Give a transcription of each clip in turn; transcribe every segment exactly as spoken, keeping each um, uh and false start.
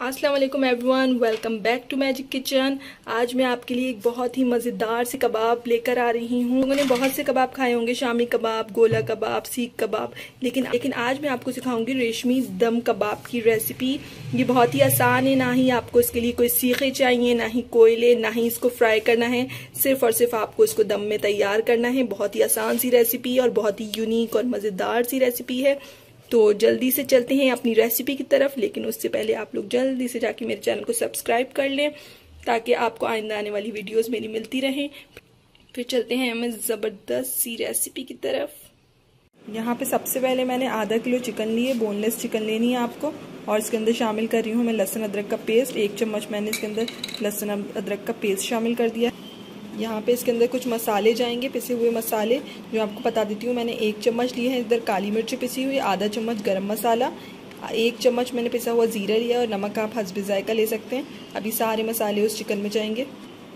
अस्सलाम वालेकुम everyone, welcome back to magic kitchen. आज मैं आपके लिए एक बहुत ही मज़ेदार से कबाब लेकर आ रही हूँ। लोगों ने बहुत से कबाब खाए होंगे, शामी कबाब, गोला कबाब, सीख कबाब, लेकिन लेकिन आज मैं आपको सिखाऊंगी रेशमी दम कबाब की रेसिपी। ये बहुत ही आसान है, ना ही आपको इसके लिए कोई सीखे चाहिए, ना ही कोयले, ना ही इसको फ्राई करना है। सिर्फ और सिर्फ आपको इसको दम में तैयार करना है। बहुत ही आसान सी रेसिपी और बहुत ही यूनिक और मज़ेदार सी रेसिपी है। तो जल्दी से चलते हैं अपनी रेसिपी की तरफ, लेकिन उससे पहले आप लोग जल्दी से जाके मेरे चैनल को सब्सक्राइब कर लें ताकि आपको आइंदा आने वाली वीडियोस मेरी मिलती रहें। फिर चलते हैं हमें ज़बरदस्त सी रेसिपी की तरफ। यहाँ पे सबसे पहले मैंने आधा किलो चिकन लिए, बोनलेस चिकन लेनी है आपको। और इसके अंदर शामिल कर रही हूँ मैं लहसुन अदरक का पेस्ट। एक चम्मच मैंने इसके अंदर लहसुन अदरक का पेस्ट शामिल कर दिया। यहाँ पे इसके अंदर कुछ मसाले जाएंगे, पिसे हुए मसाले, जो आपको बता देती हूँ। मैंने एक चम्मच लिए हैं इधर काली मिर्च पिसी हुई, आधा चम्मच गरम मसाला, एक चम्मच मैंने पिसा हुआ ज़ीरा लिया, और नमक आप हस्ब जायका ले सकते हैं। अभी सारे मसाले उस चिकन में जाएंगे।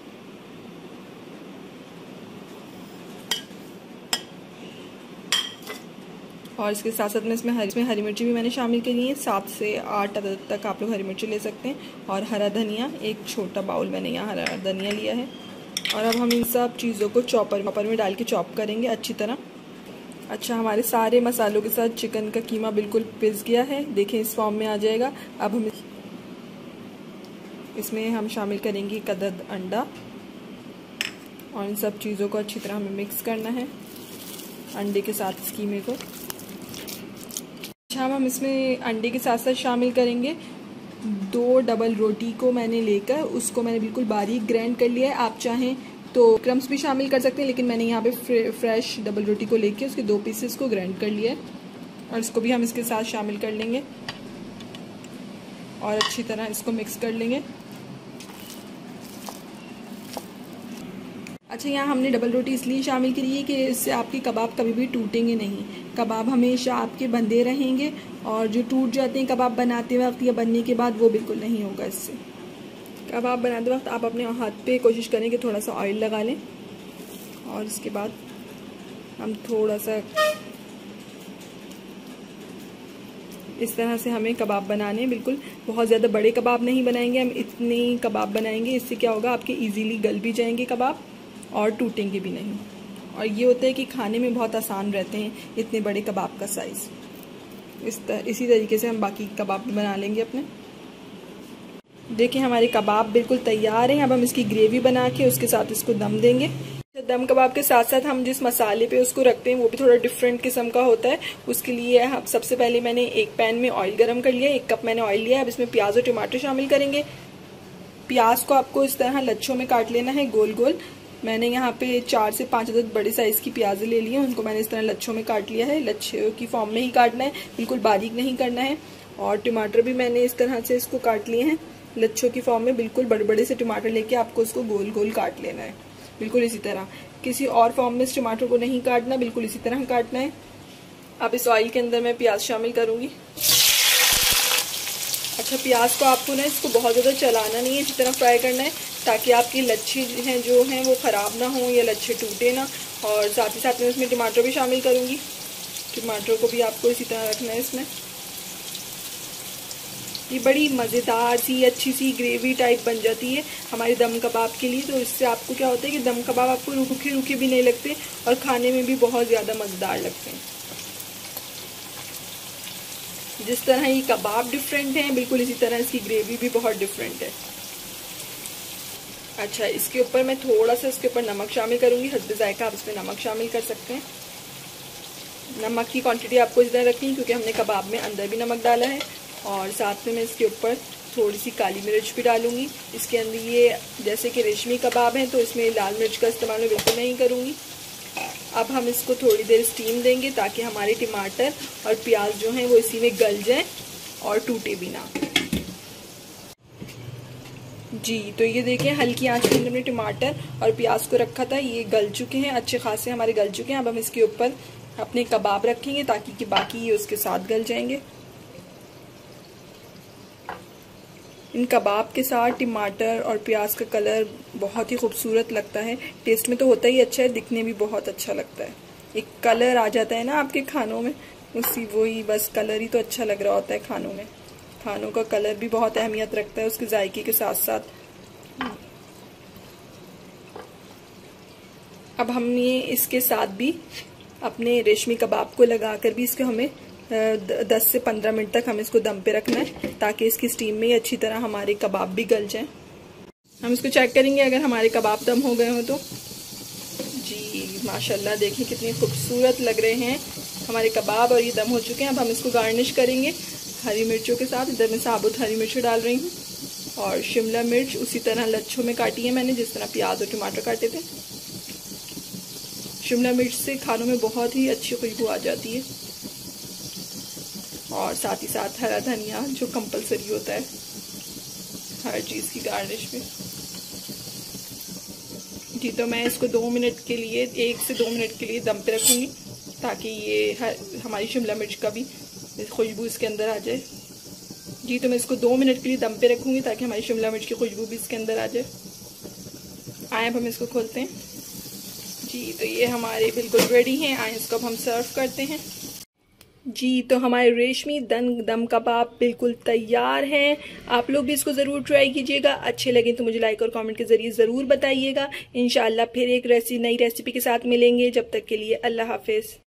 और इसके साथ साथ में इसमें हरी इसमें हरी मिर्ची भी मैंने शामिल करी है। सात से आठ अदद तक आप लोग हरी मिर्ची ले सकते हैं। और हरा धनिया, एक छोटा बाउल मैंने यहाँ हरा धनिया लिया है। और अब हम इन सब चीज़ों को चॉपर चॉपर में डाल के चॉप करेंगे अच्छी तरह। अच्छा, हमारे सारे मसालों के साथ चिकन का कीमा बिल्कुल पिस गया है, देखें इस फॉर्म में आ जाएगा। अब हम इसमें हम शामिल करेंगे एक अदद अंडा, और इन सब चीज़ों को अच्छी तरह हमें मिक्स करना है अंडे के साथ इस कीमे को। अच्छा, हम इसमें अंडे के साथ साथ शामिल करेंगे दो डबल रोटी को मैंने लेकर उसको मैंने बिल्कुल बारीक ग्राइंड कर लिया है। आप चाहें तो क्रम्स भी शामिल कर सकते हैं, लेकिन मैंने यहाँ पे फ्रेश डबल रोटी को लेके उसके दो पीसेस को ग्राइंड कर लिया है। और इसको भी हम इसके साथ शामिल कर लेंगे और अच्छी तरह इसको मिक्स कर लेंगे। अच्छा, यहाँ हमने डबल रोटी इसलिए शामिल करी है कि इससे आपके कबाब कभी भी टूटेंगे नहीं। कबाब हमेशा आपके बंधे रहेंगे, और जो टूट जाते हैं कबाब बनाते वक्त या बनने के बाद, वो बिल्कुल नहीं होगा इससे। कबाब बनाते वक्त आप अपने हाथ पे कोशिश करें कि थोड़ा सा ऑयल लगा लें, और इसके बाद हम थोड़ा सा इस तरह से हमें कबाब बनाने। बिल्कुल बहुत ज़्यादा बड़े कबाब नहीं बनाएंगे हम, इतने कबाब बनाएंगे। इससे क्या होगा, आपके ईजीली गल भी जाएंगे कबाब और टूटेंगे भी नहीं। और ये होता है कि खाने में बहुत आसान रहते हैं इतने बड़े कबाब का साइज़। इस तर, इसी तरीके से हम बाकी कबाब बना लेंगे अपने। देखिए हमारे कबाब बिल्कुल तैयार हैं। अब हम इसकी ग्रेवी बना के उसके साथ इसको दम देंगे। दम कबाब के साथ साथ हम जिस मसाले पे उसको रखते हैं वो भी थोड़ा डिफरेंट किस्म का होता है। उसके लिए हम सबसे पहले मैंने एक पैन में ऑयल गरम कर लिया, एक कप मैंने ऑयल लिया है। अब इसमें प्याज और टमाटर शामिल करेंगे। प्याज को आपको इस तरह लच्छों में काट लेना है, गोल गोल। मैंने यहाँ पे चार से पांच अदद बड़े साइज की प्याज ले ली है, उनको मैंने इस तरह लच्छों में काट लिया है। लच्छे की फॉर्म में ही काटना है, बिल्कुल बारीक नहीं करना है। और टमाटर भी मैंने इस तरह से इसको काट लिए हैं लच्छों की फॉर्म में। बिल्कुल बड़े बड़े से टमाटर लेके आपको उसको गोल गोल काट लेना है, बिल्कुल इसी तरह। किसी और फॉर्म में इस टमाटर को नहीं काटना, बिल्कुल इसी तरह काटना है। अब इस ऑयल के अंदर मैं प्याज शामिल करूंगी। अच्छा, प्याज को आपको ना इसको बहुत ज़्यादा चलाना नहीं है, इसी तरह फ्राई करना है ताकि आपकी लच्छे हैं जो हैं वो ख़राब ना हो या लच्छे टूटे ना। और साथ ही साथ में उसमें टमाटर भी शामिल करूँगी। टमाटर को भी आपको इसी तरह रखना है इसमें। ये बड़ी मज़ेदार सी अच्छी सी ग्रेवी टाइप बन जाती है हमारे दम कबाब के लिए। तो इससे आपको क्या होता है कि दम कबाब आपको रूखे रूखे भी नहीं लगते और खाने में भी बहुत ज़्यादा मज़ेदार लगते हैं। जिस तरह ये कबाब डिफरेंट हैं, बिल्कुल इसी तरह इसकी ग्रेवी भी बहुत डिफरेंट है। अच्छा, इसके ऊपर मैं थोड़ा सा इसके ऊपर नमक शामिल करूंगी, हस्ब जायका आप इसमें नमक शामिल कर सकते हैं। नमक की क्वांटिटी आपको इस तरह रखनी है क्योंकि हमने कबाब में अंदर भी नमक डाला है। और साथ में मैं इसके ऊपर थोड़ी सी काली मिर्च भी डालूंगी। इसके अंदर ये जैसे कि रेशमी कबाब है तो इसमें लाल मिर्च का इस्तेमाल मैं बिल्कुल नहीं करूँगी। अब हम इसको थोड़ी देर स्टीम देंगे ताकि हमारे टमाटर और प्याज जो हैं वो इसी में गल जाएं और टूटे भी ना। जी, तो ये देखें हल्की आंच पे हमने टमाटर और प्याज को रखा था, ये गल चुके हैं, अच्छे खासे हमारे गल चुके हैं। अब हम इसके ऊपर अपने कबाब रखेंगे ताकि कि बाकी ये उसके साथ गल जाएंगे। इन कबाब के साथ टमाटर और प्याज का कलर बहुत ही खूबसूरत लगता है। टेस्ट में तो होता ही अच्छा है, दिखने भी बहुत अच्छा लगता है। एक कलर आ जाता है ना आपके खानों में, उसी वही बस कलर ही तो अच्छा लग रहा होता है खानों में। खानों का कलर भी बहुत अहमियत रखता है उसके जायके के साथ साथ। अब हम ये इसके साथ भी अपने रेशमी कबाब को लगाकर भी इसको हमें दस से पंद्रह मिनट तक हमें इसको दम पे रखना है ताकि इसकी स्टीम में अच्छी तरह हमारे कबाब भी गल जाएं। हम इसको चेक करेंगे अगर हमारे कबाब दम हो गए हो तो। जी माशाल्लाह देखिए कितनी खूबसूरत लग रहे हैं हमारे कबाब और ये दम हो चुके हैं। अब हम इसको गार्निश करेंगे हरी मिर्चों के साथ। इधर मैं साबुत हरी मिर्च डाल रही हूँ और शिमला मिर्च उसी तरह लच्छों में काटी है मैंने जिस तरह प्याज और टमाटर काटे थे। शिमला मिर्च से खानों में बहुत ही अच्छी खुशबू आ जाती है और साथ ही साथ हरा धनिया जो कंपलसरी होता है हर चीज़ की गार्निश में। जी तो मैं इसको दो मिनट के लिए एक से दो मिनट के लिए दम पे रखूँगी ताकि ये हर हमारी शिमला मिर्च का भी खुशबू इसके अंदर आ जाए। जी तो मैं इसको दो मिनट के लिए दम पे रखूँगी ताकि हमारी शिमला मिर्च की खुशबू भी इसके अंदर आ जाए। आए अब हम इसको खोलते हैं। जी तो ये हमारे बिल्कुल रेडी हैं। आए इसको अब हम सर्व करते हैं। जी तो हमारे रेशमी दम दम कबाब बिल्कुल तैयार हैं। आप लोग भी इसको ज़रूर ट्राई कीजिएगा। अच्छे लगे तो मुझे लाइक और कमेंट के ज़रिए ज़रूर बताइएगा। इंशाल्लाह फिर एक रेसिपी नई रेसिपी के साथ मिलेंगे। जब तक के लिए अल्लाह हाफिज़।